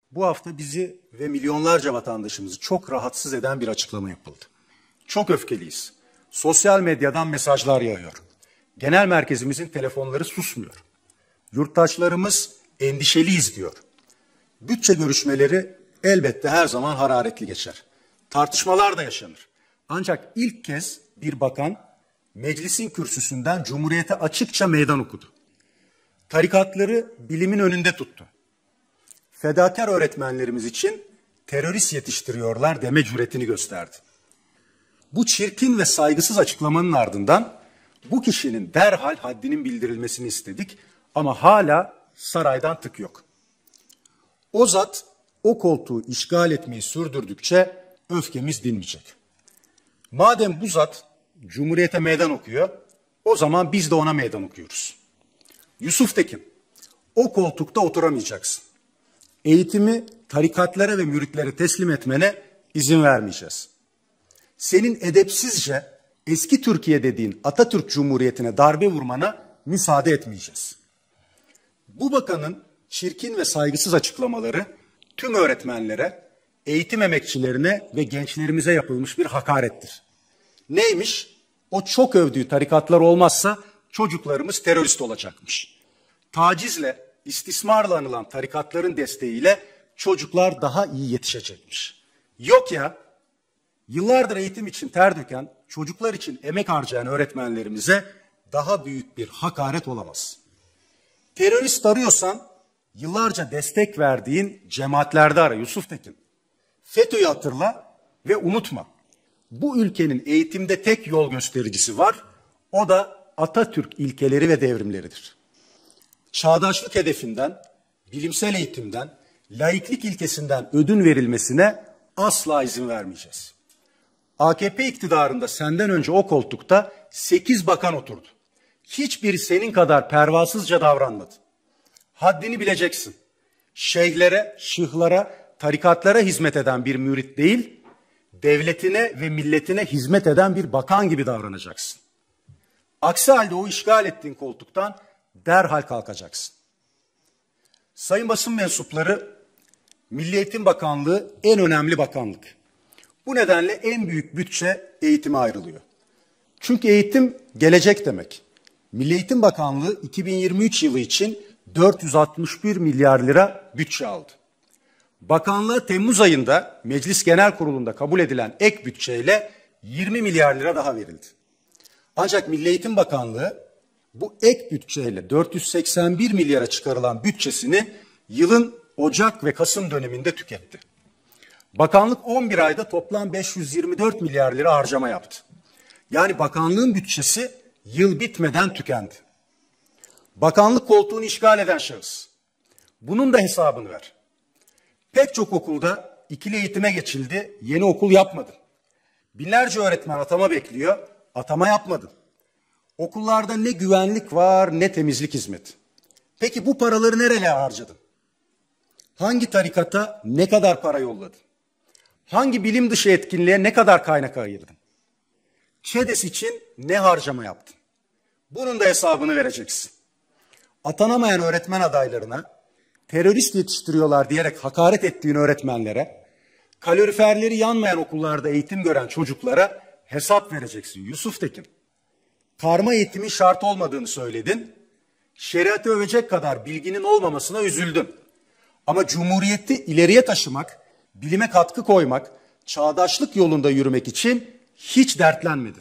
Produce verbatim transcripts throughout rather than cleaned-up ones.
Bu hafta bizi ve milyonlarca vatandaşımızı çok rahatsız eden bir açıklama yapıldı. Çok öfkeliyiz. Sosyal medyadan mesajlar yağıyor. Genel merkezimizin telefonları susmuyor. Yurttaşlarımız endişeliyiz diyor. Bütçe görüşmeleri elbette her zaman hararetli geçer. Tartışmalar da yaşanır. Ancak ilk kez bir bakan meclisin kürsüsünden Cumhuriyete açıkça meydan okudu. Tarikatları bilimin önünde tuttu. Fedakar öğretmenlerimiz için terörist yetiştiriyorlar deme cüretini gösterdi. Bu çirkin ve saygısız açıklamanın ardından bu kişinin derhal haddinin bildirilmesini istedik ama hala saraydan tık yok. O zat o koltuğu işgal etmeyi sürdürdükçe öfkemiz dinmeyecek. Madem bu zat Cumhuriyete meydan okuyor, o zaman biz de ona meydan okuyoruz. Yusuf Tekin, o koltukta oturamayacaksın. Eğitimi tarikatlara ve müritlere teslim etmene izin vermeyeceğiz. Senin edepsizce eski Türkiye dediğin Atatürk Cumhuriyeti'ne darbe vurmana müsaade etmeyeceğiz. Bu bakanın çirkin ve saygısız açıklamaları tüm öğretmenlere, eğitim emekçilerine ve gençlerimize yapılmış bir hakarettir. Neymiş? O çok övdüğü tarikatlar olmazsa çocuklarımız terörist olacakmış. Tacizle, istismarla anılan tarikatların desteğiyle çocuklar daha iyi yetişecekmiş. Yok ya, yıllardır eğitim için ter döken, çocuklar için emek harcayan öğretmenlerimize daha büyük bir hakaret olamaz. Terörist arıyorsan yıllarca destek verdiğin cemaatlerde ara Yusuf Tekin. FETÖ'yü hatırla ve unutma. Bu ülkenin eğitimde tek yol göstericisi var. O da Atatürk ilkeleri ve devrimleridir. Çağdaşlık hedefinden, bilimsel eğitimden, laiklik ilkesinden ödün verilmesine asla izin vermeyeceğiz. A K P iktidarında senden önce o koltukta sekiz bakan oturdu. Hiçbiri senin kadar pervasızca davranmadı. Haddini bileceksin. Şeyhlere, şıhlara, tarikatlara hizmet eden bir mürit değil, devletine ve milletine hizmet eden bir bakan gibi davranacaksın. Aksi halde o işgal ettiğin koltuktan derhal kalkacaksın. Sayın basın mensupları, Milli Eğitim Bakanlığı en önemli bakanlık. Bu nedenle en büyük bütçe eğitime ayrılıyor. Çünkü eğitim gelecek demek. Milli Eğitim Bakanlığı iki bin yirmi üç yılı için dört yüz altmış bir milyar lira bütçe aldı. Bakanlığa Temmuz ayında Meclis Genel Kurulu'nda kabul edilen ek bütçeyle yirmi milyar lira daha verildi. Ancak Milli Eğitim Bakanlığı bu ek bütçeyle dört yüz seksen bir milyara çıkarılan bütçesini yılın Ocak ve Kasım döneminde tüketti. Bakanlık on bir ayda toplam beş yüz yirmi dört milyar lira harcama yaptı. Yani bakanlığın bütçesi yıl bitmeden tükendi. Bakanlık koltuğunu işgal eden şahıs. Bunun da hesabını ver. Pek çok okulda ikili eğitime geçildi, yeni okul yapmadın. Binlerce öğretmen atama bekliyor, atama yapmadın. Okullarda ne güvenlik var ne temizlik hizmeti. Peki bu paraları nereye harcadın? Hangi tarikata ne kadar para yolladın? Hangi bilim dışı etkinliğe ne kadar kaynak ayırdın? ÇEDES için ne harcama yaptın? Bunun da hesabını vereceksin. Atanamayan öğretmen adaylarına, terörist yetiştiriyorlar diyerek hakaret ettiğin öğretmenlere, kaloriferleri yanmayan okullarda eğitim gören çocuklara hesap vereceksin Yusuf Tekin. Karma eğitimin şart olmadığını söyledin, şeriatı övecek kadar bilginin olmamasına üzüldün. Ama Cumhuriyeti ileriye taşımak, bilime katkı koymak, çağdaşlık yolunda yürümek için hiç dertlenmedin.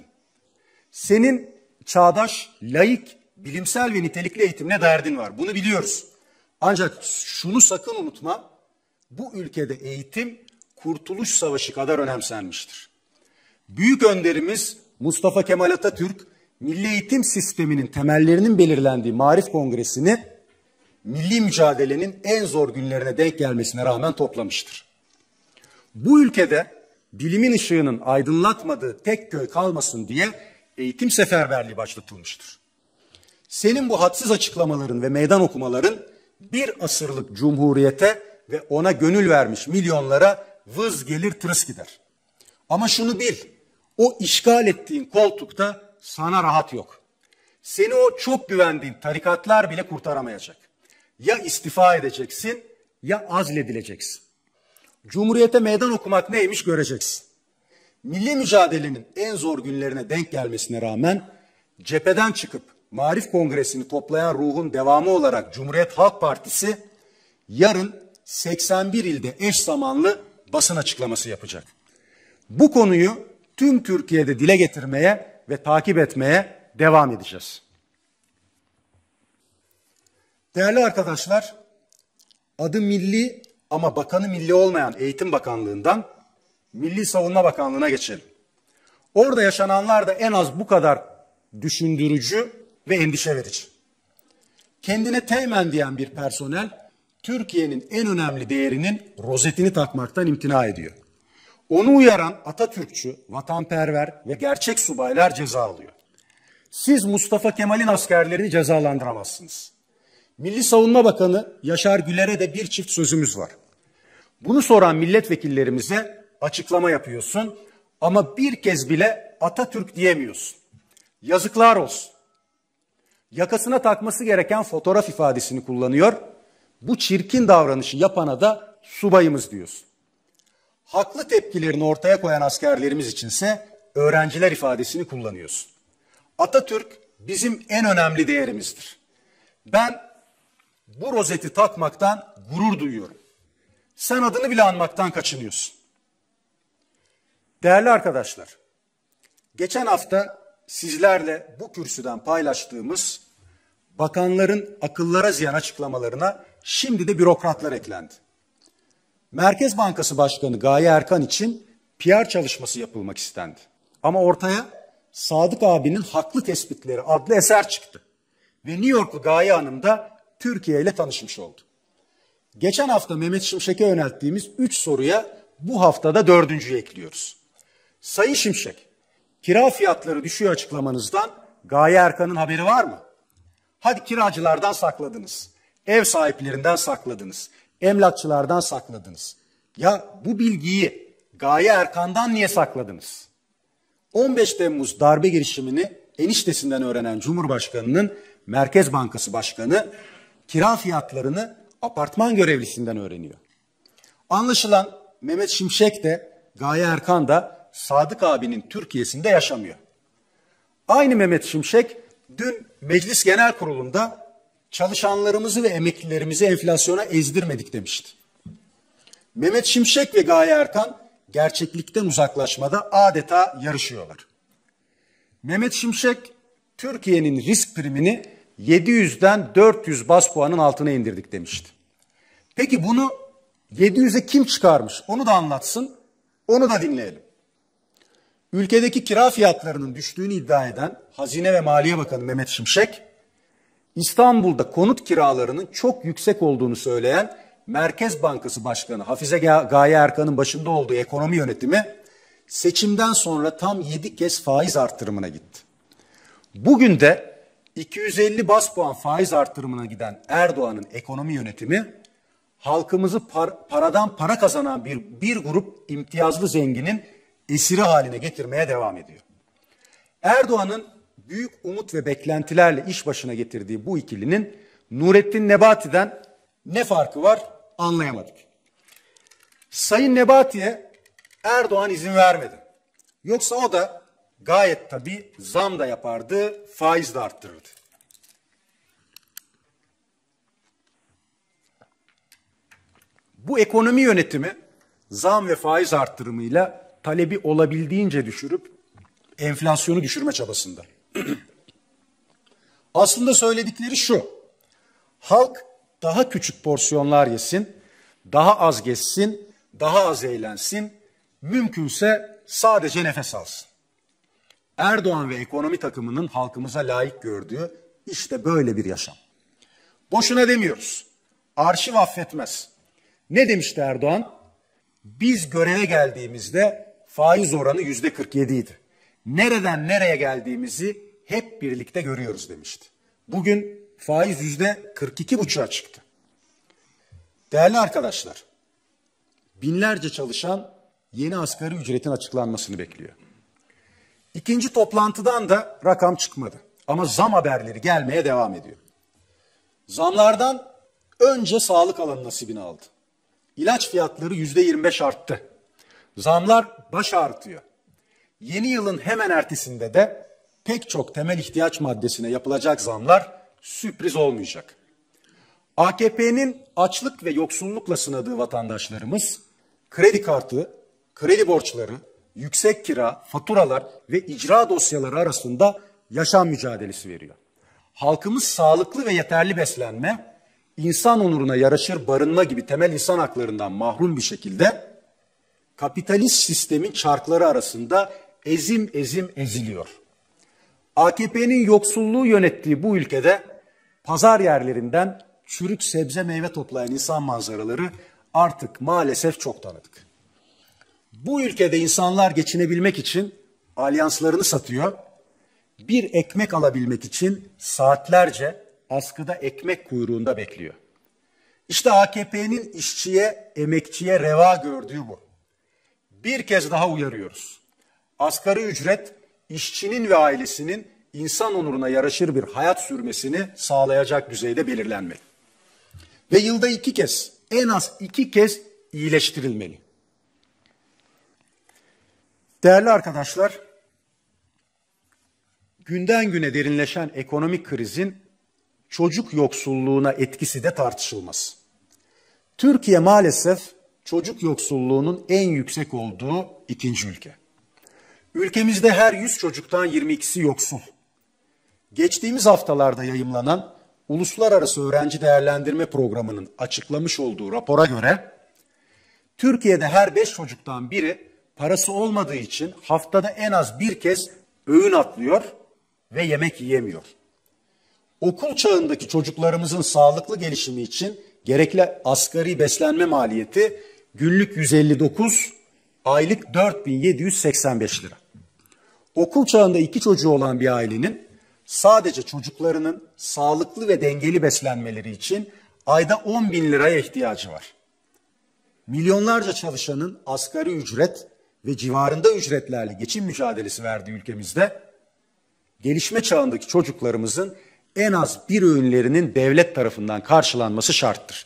Senin çağdaş, laik, bilimsel ve nitelikli eğitimle derdin var. Bunu biliyoruz. Ancak şunu sakın unutma, bu ülkede eğitim Kurtuluş Savaşı kadar önemsenmiştir. Büyük önderimiz Mustafa Kemal Atatürk, milli eğitim sisteminin temellerinin belirlendiği Maarif Kongresi'ni milli mücadelenin en zor günlerine denk gelmesine rağmen toplamıştır. Bu ülkede bilimin ışığının aydınlatmadığı tek köy kalmasın diye eğitim seferberliği başlatılmıştır. Senin bu hadsiz açıklamaların ve meydan okumaların bir asırlık cumhuriyete ve ona gönül vermiş milyonlara vız gelir tırıs gider. Ama şunu bil, o işgal ettiğin koltukta sana rahat yok. Seni o çok güvendiğin tarikatlar bile kurtaramayacak. Ya istifa edeceksin ya azledileceksin. Cumhuriyete meydan okumak neymiş göreceksin. Milli mücadelenin en zor günlerine denk gelmesine rağmen cepheden çıkıp Maarif Kongresi'ni toplayan ruhun devamı olarak Cumhuriyet Halk Partisi yarın seksen bir ilde eş zamanlı basın açıklaması yapacak. Bu konuyu tüm Türkiye'de dile getirmeye ve takip etmeye devam edeceğiz. Değerli arkadaşlar, adı milli ama bakanı milli olmayan Eğitim Bakanlığı'ndan Milli Savunma Bakanlığı'na geçelim. Orada yaşananlar da en az bu kadar düşündürücü ve endişe verici. Kendine teğmen diyen bir personel, Türkiye'nin en önemli değerinin rozetini takmaktan imtina ediyor. Onu uyaran Atatürkçü, vatanperver ve gerçek subaylar ceza alıyor. Siz Mustafa Kemal'in askerlerini cezalandıramazsınız. Milli Savunma Bakanı Yaşar Güler'e de bir çift sözümüz var. Bunu soran milletvekillerimize açıklama yapıyorsun ama bir kez bile Atatürk diyemiyorsun. Yazıklar olsun. Yakasına takması gereken fotoğraf ifadesini kullanıyor. Bu çirkin davranışı yapana da subayımız diyorsun. Haklı tepkilerini ortaya koyan askerlerimiz içinse öğrenciler ifadesini kullanıyorsun. Atatürk bizim en önemli değerimizdir. Ben bu rozeti takmaktan gurur duyuyorum. Sen adını bile anmaktan kaçınıyorsun. Değerli arkadaşlar, geçen hafta sizlerle bu kürsüden paylaştığımız bakanların akıllara ziyan açıklamalarına şimdi de bürokratlar eklendi. Merkez Bankası Başkanı Gaye Erkan için P R çalışması yapılmak istendi. Ama ortaya Sadık abinin Haklı Tespitleri adlı eser çıktı. Ve New Yorklu Gaye Hanım da Türkiye ile tanışmış oldu. Geçen hafta Mehmet Şimşek'e yönelttiğimiz üç soruya bu haftada dördüncüyü ekliyoruz. Sayın Şimşek, kira fiyatları düşüyor açıklamanızdan Gaye Erkan'ın haberi var mı? Hadi kiracılardan sakladınız, ev sahiplerinden sakladınız, emlakçılardan sakladınız. Ya bu bilgiyi Gaye Erkan'dan niye sakladınız? on beş Temmuz darbe girişimini eniştesinden öğrenen Cumhurbaşkanı'nın Merkez Bankası Başkanı kira fiyatlarını apartman görevlisinden öğreniyor. Anlaşılan Mehmet Şimşek de Gaye Erkan da Sadık abinin Türkiye'sinde yaşamıyor. Aynı Mehmet Şimşek dün Meclis Genel Kurulu'nda çalışanlarımızı ve emeklilerimizi enflasyona ezdirmedik demişti. Mehmet Şimşek ve Gaye Erkan gerçeklikten uzaklaşmada adeta yarışıyorlar. Mehmet Şimşek Türkiye'nin risk primini yedi yüzden dört yüz baz puanın altına indirdik demişti. Peki bunu yedi yüze kim çıkarmış? Onu da anlatsın, onu da dinleyelim. Ülkedeki kira fiyatlarının düştüğünü iddia eden Hazine ve Maliye Bakanı Mehmet Şimşek, İstanbul'da konut kiralarının çok yüksek olduğunu söyleyen Merkez Bankası Başkanı Hafize Gaye Erkan'ın başında olduğu ekonomi yönetimi seçimden sonra tam yedi kez faiz artırımına gitti. Bugün de iki yüz elli baz puan faiz artırımına giden Erdoğan'ın ekonomi yönetimi halkımızı par paradan para kazanan bir, bir grup imtiyazlı zenginin esiri haline getirmeye devam ediyor. Erdoğan'ın büyük umut ve beklentilerle iş başına getirdiği bu ikilinin Nurettin Nebati'den ne farkı var anlayamadık. Sayın Nebati'ye Erdoğan izin vermedi. Yoksa o da gayet tabii zam da yapardı, faiz de arttırırdı. Bu ekonomi yönetimi zam ve faiz arttırımıyla talebi olabildiğince düşürüp enflasyonu düşürme çabasında. Aslında söyledikleri şu: halk daha küçük porsiyonlar yesin, daha az gezsin, daha az eğlensin, mümkünse sadece nefes alsın. Erdoğan ve ekonomi takımının halkımıza layık gördüğü işte böyle bir yaşam. Boşuna demiyoruz. Arşiv affetmez. Ne demişti Erdoğan? Biz göreve geldiğimizde faiz oranı yüzde kırk yedi idi. Nereden nereye geldiğimizi hep birlikte görüyoruz demişti. Bugün faiz yüzde kırk iki buçuğa çıktı. Değerli arkadaşlar, binlerce çalışan yeni asgari ücretin açıklanmasını bekliyor. İkinci toplantıdan da rakam çıkmadı. Ama zam haberleri gelmeye devam ediyor. Zamlardan önce sağlık alanı nasibini aldı. İlaç fiyatları yüzde yirmi beş arttı. Zamlar baş ağrıtıyor. Yeni yılın hemen ertesinde de pek çok temel ihtiyaç maddesine yapılacak zamlar sürpriz olmayacak. A K P'nin açlık ve yoksullukla sınadığı vatandaşlarımız kredi kartı, kredi borçları, yüksek kira, faturalar ve icra dosyaları arasında yaşam mücadelesi veriyor. Halkımız sağlıklı ve yeterli beslenme, insan onuruna yaraşır barınma gibi temel insan haklarından mahrum bir şekilde kapitalist sistemin çarkları arasında ezim ezim eziliyor. A K P'nin yoksulluğu yönettiği bu ülkede pazar yerlerinden çürük sebze meyve toplayan insan manzaraları artık maalesef çok tanıdık. Bu ülkede insanlar geçinebilmek için alyanslarını satıyor, bir ekmek alabilmek için saatlerce askıda ekmek kuyruğunda bekliyor. İşte A K P'nin işçiye, emekçiye reva gördüğü bu. Bir kez daha uyarıyoruz. Asgari ücret, işçinin ve ailesinin insan onuruna yaraşır bir hayat sürmesini sağlayacak düzeyde belirlenmeli. Ve yılda iki kez, en az iki kez iyileştirilmeli. Değerli arkadaşlar, günden güne derinleşen ekonomik krizin çocuk yoksulluğuna etkisi de tartışılmaz. Türkiye maalesef çocuk yoksulluğunun en yüksek olduğu ikinci ülke. Ülkemizde her yüz çocuktan yirmi ikisi yoksul. Geçtiğimiz haftalarda yayımlanan Uluslararası Öğrenci Değerlendirme Programı'nın açıklamış olduğu rapora göre Türkiye'de her beş çocuktan biri parası olmadığı için haftada en az bir kez öğün atlıyor ve yemek yiyemiyor. Okul çağındaki çocuklarımızın sağlıklı gelişimi için gerekli asgari beslenme maliyeti günlük yüz elli dokuz, aylık dört bin yedi yüz seksen beş lira. Okul çağında iki çocuğu olan bir ailenin sadece çocuklarının sağlıklı ve dengeli beslenmeleri için ayda on bin liraya ihtiyacı var. Milyonlarca çalışanın asgari ücret ve civarında ücretlerle geçim mücadelesi verdiği ülkemizde gelişme çağındaki çocuklarımızın en az bir öğünlerinin devlet tarafından karşılanması şarttır.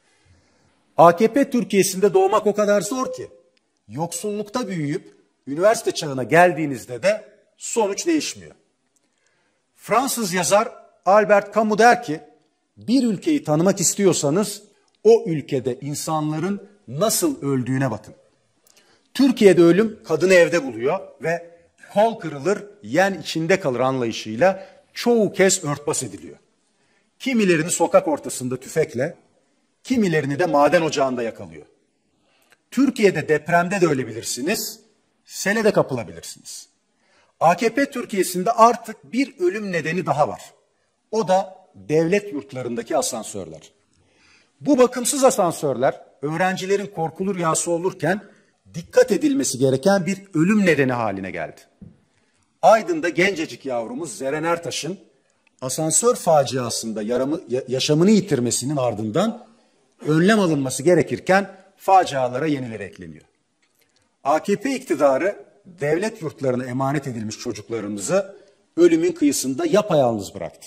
A K P Türkiye'sinde doğmak o kadar zor ki, yoksullukta büyüyüp üniversite çağına geldiğinizde de sonuç değişmiyor. Fransız yazar Albert Camus der ki, bir ülkeyi tanımak istiyorsanız o ülkede insanların nasıl öldüğüne bakın. Türkiye'de ölüm kadını evde buluyor ve kol kırılır, yen içinde kalır anlayışıyla çoğu kez örtbas ediliyor. Kimilerini sokak ortasında tüfekle, kimilerini de maden ocağında yakalıyor. Türkiye'de depremde de ölebilirsiniz, sele de kapılabilirsiniz. A K P Türkiye'sinde artık bir ölüm nedeni daha var. O da devlet yurtlarındaki asansörler. Bu bakımsız asansörler öğrencilerin korkulu rüyası olurken dikkat edilmesi gereken bir ölüm nedeni haline geldi. Aydın'da gencecik yavrumuz Zeren Ertaş'ın asansör faciasında yaramı, yaşamını yitirmesinin ardından önlem alınması gerekirken facialara yenileri ekleniyor. A K P iktidarı devlet yurtlarına emanet edilmiş çocuklarımızı ölümün kıyısında yapayalnız bıraktı.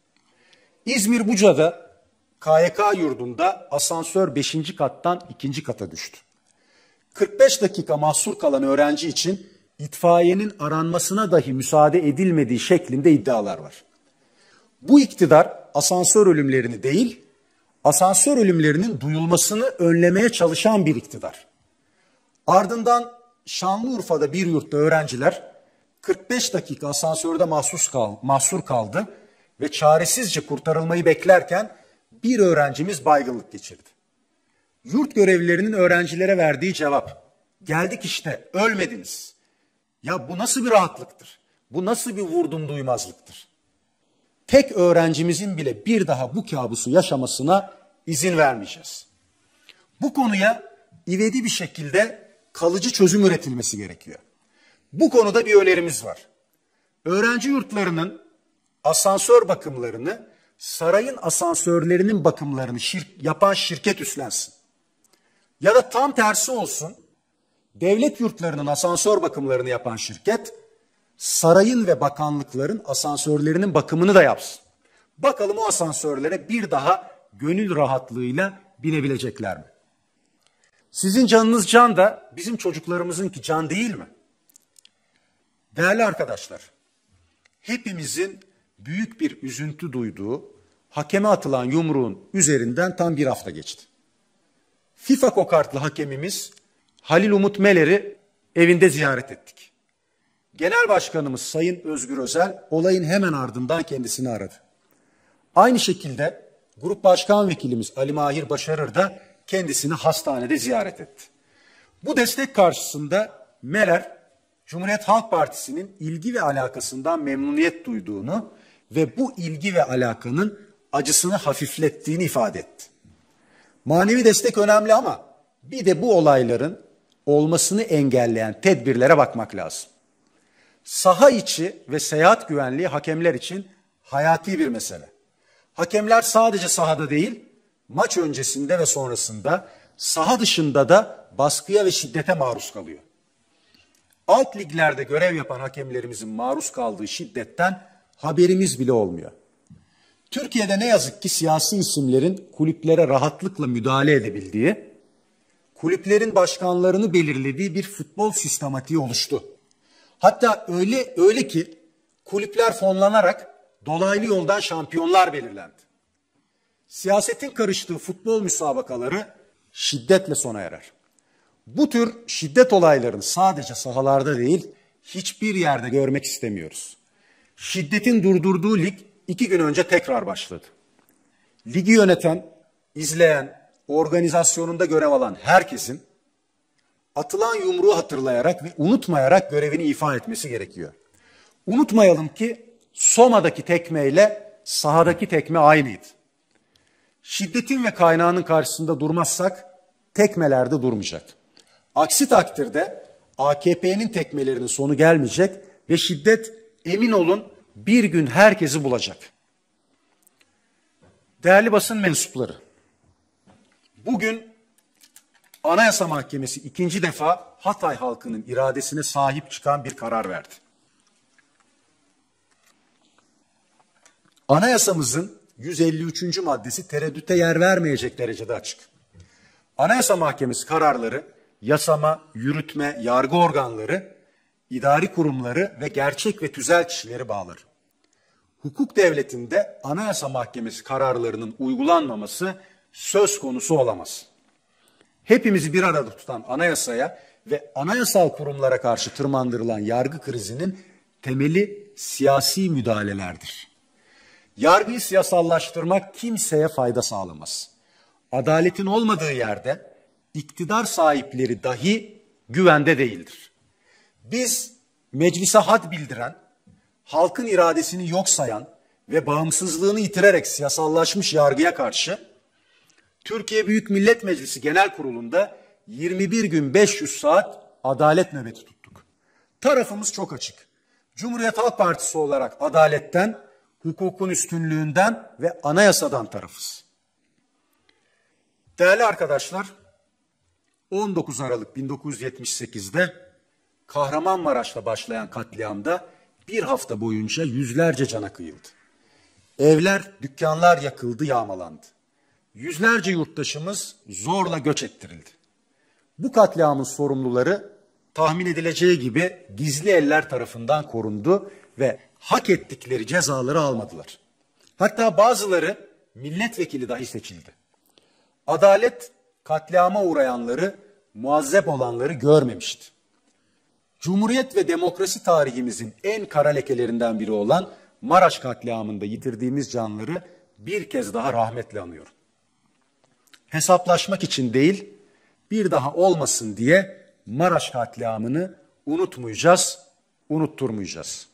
İzmir Buca'da K Y K yurdunda asansör beşinci kattan ikinci kata düştü. kırk beş dakika mahsur kalan öğrenci için itfaiyenin aranmasına dahi müsaade edilmediği şeklinde iddialar var. Bu iktidar asansör ölümlerini değil, asansör ölümlerinin duyulmasını önlemeye çalışan bir iktidar. Ardından Şanlıurfa'da bir yurtta öğrenciler kırk beş dakika asansörde mahsus kal, mahsur kaldı ve çaresizce kurtarılmayı beklerken bir öğrencimiz baygınlık geçirdi. Yurt görevlilerinin öğrencilere verdiği cevap, geldik işte ölmediniz. Ya bu nasıl bir rahatlıktır? Bu nasıl bir vurdum duymazlıktır? Tek öğrencimizin bile bir daha bu kabusu yaşamasına izin vermeyeceğiz. Bu konuya ivedi bir şekilde kalıcı çözüm üretilmesi gerekiyor. Bu konuda bir önerimiz var. Öğrenci yurtlarının asansör bakımlarını sarayın asansörlerinin bakımlarını şir- yapan şirket üstlensin. Ya da tam tersi olsun, devlet yurtlarının asansör bakımlarını yapan şirket, sarayın ve bakanlıkların asansörlerinin bakımını da yapsın. Bakalım o asansörlere bir daha gönül rahatlığıyla binebilecekler mi? Sizin canınız can da bizim çocuklarımızınki can değil mi? Değerli arkadaşlar, hepimizin büyük bir üzüntü duyduğu hakeme atılan yumruğun üzerinden tam bir hafta geçti. FIFA kokartlı hakemimiz Halil Umut Meler'i evinde ziyaret ettik. Genel Başkanımız Sayın Özgür Özel olayın hemen ardından kendisini aradı. Aynı şekilde Grup Başkan Vekilimiz Ali Mahir Başarır da kendisini hastanede ziyaret etti. Bu destek karşısında Meler, Cumhuriyet Halk Partisi'nin ilgi ve alakasından memnuniyet duyduğunu ve bu ilgi ve alakanın acısını hafiflettiğini ifade etti. Manevi destek önemli ama bir de bu olayların olmasını engelleyen tedbirlere bakmak lazım. Saha içi ve seyahat güvenliği hakemler için hayati bir mesele. Hakemler sadece sahada değil, maç öncesinde ve sonrasında saha dışında da baskıya ve şiddete maruz kalıyor. Alt liglerde görev yapan hakemlerimizin maruz kaldığı şiddetten haberimiz bile olmuyor. Türkiye'de ne yazık ki siyasi isimlerin kulüplere rahatlıkla müdahale edebildiği, kulüplerin başkanlarını belirlediği bir futbol sistematiği oluştu. Hatta öyle öyle ki kulüpler fonlanarak dolaylı yoldan şampiyonlar belirlendi. Siyasetin karıştığı futbol müsabakaları şiddetle sona erer. Bu tür şiddet olaylarını sadece sahalarda değil, hiçbir yerde görmek istemiyoruz. Şiddetin durdurduğu lig iki gün önce tekrar başladı. Ligi yöneten, izleyen, organizasyonunda görev alan herkesin atılan yumruğu hatırlayarak ve unutmayarak görevini ifa etmesi gerekiyor. Unutmayalım ki Soma'daki tekmeyle sahadaki tekme aynıydı. Şiddetin ve kaynağının karşısında durmazsak tekmelerde durmayacak. Aksi takdirde A K P'nin tekmelerinin sonu gelmeyecek ve şiddet emin olun bir gün herkesi bulacak. Değerli basın mensupları, bugün Anayasa Mahkemesi ikinci defa Hatay halkının iradesine sahip çıkan bir karar verdi. Anayasamızın yüz elli üçüncü maddesi tereddüte yer vermeyecek derecede açık. Anayasa Mahkemesi kararları yasama, yürütme, yargı organları, idari kurumları ve gerçek ve tüzel kişileri bağlar. Hukuk devletinde Anayasa Mahkemesi kararlarının uygulanmaması söz konusu olamaz. Hepimizi bir arada tutan anayasaya ve anayasal kurumlara karşı tırmandırılan yargı krizinin temeli siyasi müdahalelerdir. Yargıyı siyasallaştırmak kimseye fayda sağlamaz. Adaletin olmadığı yerde iktidar sahipleri dahi güvende değildir. Biz meclise had bildiren, halkın iradesini yok sayan ve bağımsızlığını yitirerek siyasallaşmış yargıya karşı Türkiye Büyük Millet Meclisi Genel Kurulu'nda yirmi bir gün beş yüz saat adalet nöbeti tuttuk. Tarafımız çok açık. Cumhuriyet Halk Partisi olarak adaletten, hukukun üstünlüğünden ve anayasadan tarafız. Değerli arkadaşlar, on dokuz Aralık bin dokuz yüz yetmiş sekiz'de Kahramanmaraş'ta başlayan katliamda bir hafta boyunca yüzlerce cana kıyıldı. Evler, dükkanlar yakıldı, yağmalandı. Yüzlerce yurttaşımız zorla göç ettirildi. Bu katliamın sorumluları tahmin edileceği gibi gizli eller tarafından korundu ve hak ettikleri cezaları almadılar. Hatta bazıları milletvekili dahi seçildi. Adalet katliama uğrayanları, muazzep olanları görmemişti. Cumhuriyet ve demokrasi tarihimizin en kara lekelerinden biri olan Maraş katliamında yitirdiğimiz canları bir kez daha rahmetle anıyorum. Hesaplaşmak için değil, bir daha olmasın diye Maraş katliamını unutmayacağız, unutturmayacağız.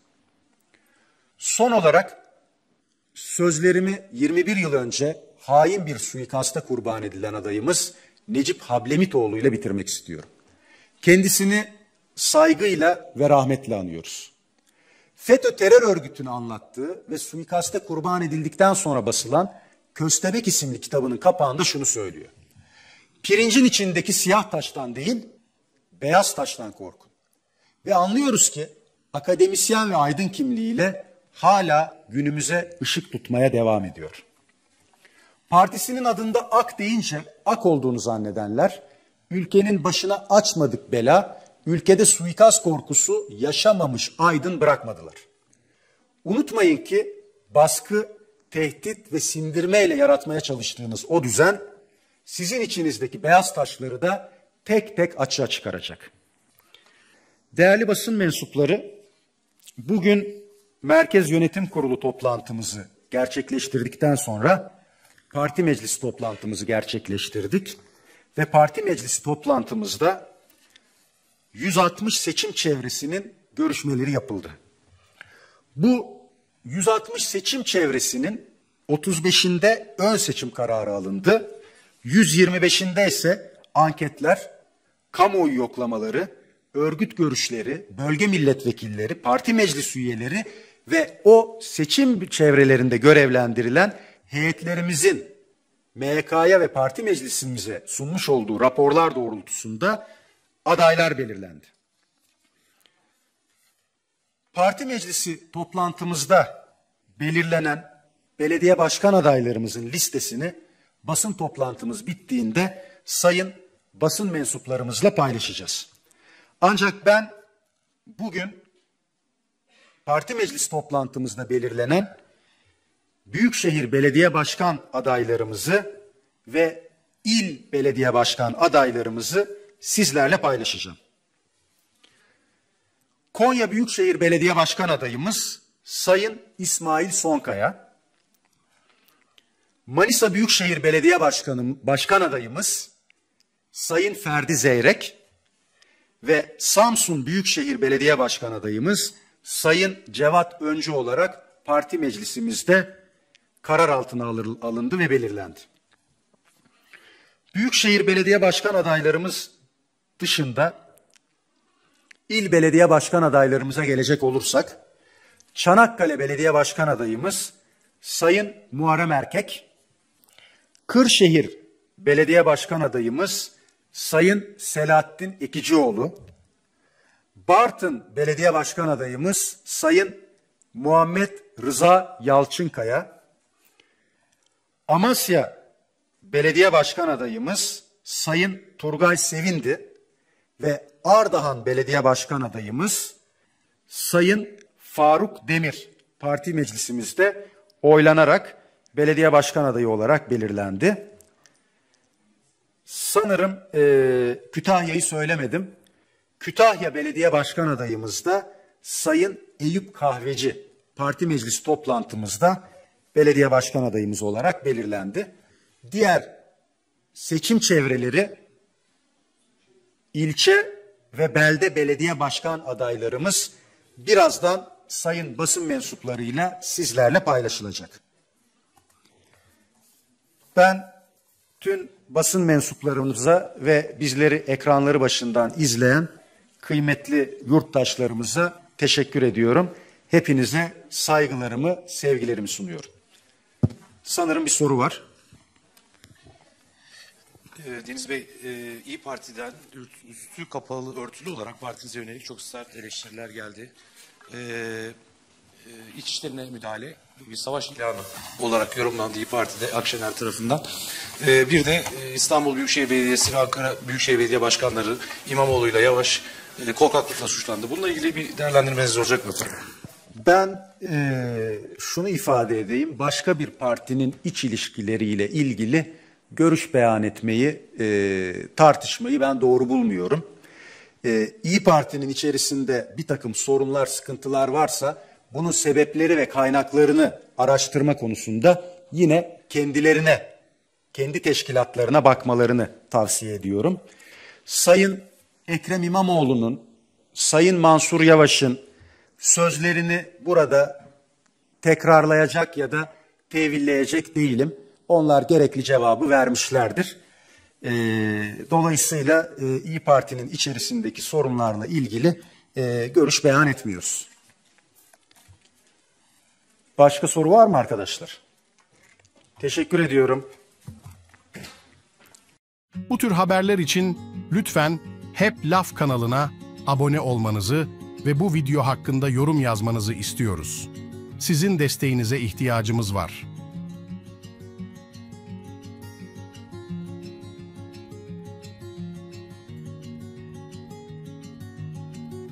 Son olarak sözlerimi yirmi bir yıl önce hain bir suikasta kurban edilen adayımız Necip Hablemitoğlu ile bitirmek istiyorum. Kendisini saygıyla ve rahmetle anıyoruz. FETÖ terör örgütünü anlattığı ve suikaste kurban edildikten sonra basılan Köstebek isimli kitabının kapağında şunu söylüyor. Pirincin içindeki siyah taştan değil, beyaz taştan korkun. Ve anlıyoruz ki akademisyen ve aydın kimliğiyle hala günümüze ışık tutmaya devam ediyor. Partisinin adında AK deyince AK olduğunu zannedenler, ülkenin başına açmadık bela, ülkede suikast korkusu yaşamamış aydın bırakmadılar. Unutmayın ki baskı, tehdit ve sindirmeyle yaratmaya çalıştığınız o düzen sizin içinizdeki beyaz taşları da tek tek açığa çıkaracak. Değerli basın mensupları, bugün Merkez Yönetim Kurulu toplantımızı gerçekleştirdikten sonra parti meclisi toplantımızı gerçekleştirdik ve parti meclisi toplantımızda yüz altmış seçim çevresinin görüşmeleri yapıldı. Bu yüz altmış seçim çevresinin otuz beşinde ön seçim kararı alındı. yüz yirmi beşinde ise anketler, kamuoyu yoklamaları, örgüt görüşleri, bölge milletvekilleri, parti meclis üyeleri ve o seçim çevrelerinde görevlendirilen heyetlerimizin M Y K'ya ve parti meclisimize sunmuş olduğu raporlar doğrultusunda adaylar belirlendi. Parti meclisi toplantımızda belirlenen belediye başkan adaylarımızın listesini basın toplantımız bittiğinde sayın basın mensuplarımızla paylaşacağız. Ancak ben bugün parti meclis toplantımızda belirlenen büyükşehir belediye başkan adaylarımızı ve il belediye başkan adaylarımızı sizlerle paylaşacağım. Konya Büyükşehir Belediye Başkan adayımız Sayın İsmail Sonkaya. Manisa Büyükşehir Belediye Başkanı, Başkan adayımız Sayın Ferdi Zeyrek ve Samsun Büyükşehir Belediye Başkan adayımız Sayın Cevat Öncü olarak parti meclisimizde karar altına alındı ve belirlendi. Büyükşehir Belediye Başkan adaylarımız dışında İl belediye başkan adaylarımıza gelecek olursak, Çanakkale Belediye Başkan adayımız Sayın Muharrem Erkek, Kırşehir Belediye Başkan adayımız Sayın Selahattin Ekicioğlu, Bartın Belediye Başkan adayımız Sayın Muhammed Rıza Yalçınkaya, Amasya Belediye Başkan adayımız Sayın Turgay Sevindi ve Ardahan Belediye Başkan adayımız Sayın Faruk Demir parti meclisimizde oylanarak belediye başkan adayı olarak belirlendi. Sanırım e, Kütahya'yı söylemedim. Kütahya Belediye Başkan adayımız da Sayın Eyüp Kahveci parti meclis toplantımızda belediye başkan adayımız olarak belirlendi. Diğer seçim çevreleri ilçe ve belde belediye başkan adaylarımız birazdan sayın basın mensuplarıyla sizlerle paylaşılacak. Ben tüm basın mensuplarımıza ve bizleri ekranları başından izleyen kıymetli yurttaşlarımıza teşekkür ediyorum. Hepinize saygılarımı, sevgilerimi sunuyorum. Sanırım bir soru var. Deniz Bey, e, İYİ Parti'den üstü kapalı, örtülü olarak partinize yönelik çok sert eleştiriler geldi. E, e, İç işlerine müdahale, bir savaş ilanı olarak yorumlandı İYİ Parti'de Akşener tarafından. E, bir de e, İstanbul Büyükşehir Belediyesi ve Ankara Büyükşehir Belediye Başkanları İmamoğlu'yla Yavaş e, korkaklıkla suçlandı. Bununla ilgili bir değerlendirmeniz olacak mı? Ben e, şunu ifade edeyim, başka bir partinin iç ilişkileriyle ilgili görüş beyan etmeyi, e, tartışmayı ben doğru bulmuyorum. E, İYİ Parti'nin içerisinde bir takım sorunlar, sıkıntılar varsa bunun sebepleri ve kaynaklarını araştırma konusunda yine kendilerine, kendi teşkilatlarına bakmalarını tavsiye ediyorum. Sayın Ekrem İmamoğlu'nun, Sayın Mansur Yavaş'ın sözlerini burada tekrarlayacak ya da tevilleyecek değilim. Onlar gerekli cevabı vermişlerdir. E, dolayısıyla e, İYİ Parti'nin içerisindeki sorunlarla ilgili e, görüş beyan etmiyoruz. Başka soru var mı arkadaşlar? Teşekkür ediyorum. Bu tür haberler için lütfen Hep Laf kanalına abone olmanızı ve bu video hakkında yorum yazmanızı istiyoruz. Sizin desteğinize ihtiyacımız var.